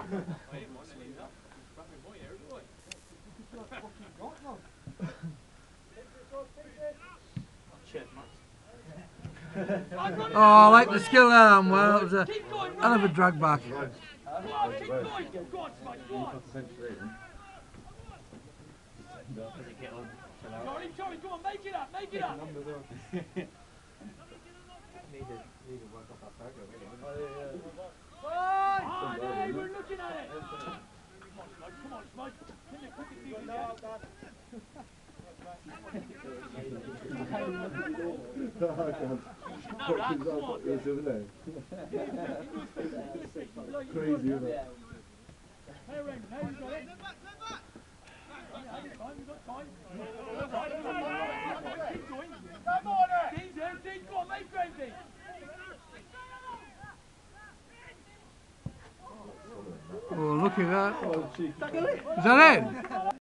Oh, I like the skill arm. Well, it was a hell of a drag back. Sorry, come on, make it up, make it up. Hey, we're looking at it. Come on, Smudge. Can you put it in there? No, that, come on. Crazy, isn't it? Hey, Raymond, now you got it. We've got time. Keep going. Come on, Dean's there. Dean, go on, make Randy. Oh, look at that. Is that it?